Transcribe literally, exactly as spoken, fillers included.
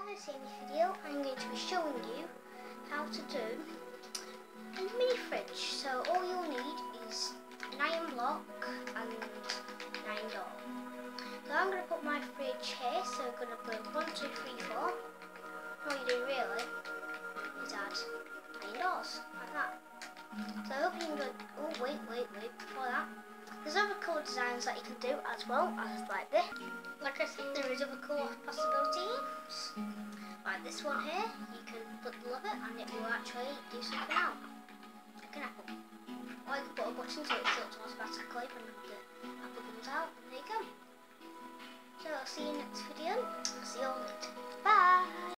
As in this video, I'm going to be showing you how to do a mini fridge. So all you'll need is an iron block and an iron door. So I'm going to put my fridge here, so I'm going to put one, two, three, four. All you do really is add iron doors, like that. So I hope you can go, oh wait, wait, wait, before that. There's other cool designs that you can do as well, as like this. Like I said, there is other cool possibilities. Like this one here, you can put the lever and it will actually do something out. Like an apple. Or you can put a button so it shuts automatically when the apple comes out. There you go. So I'll see you next video. I'll see you all later. Bye!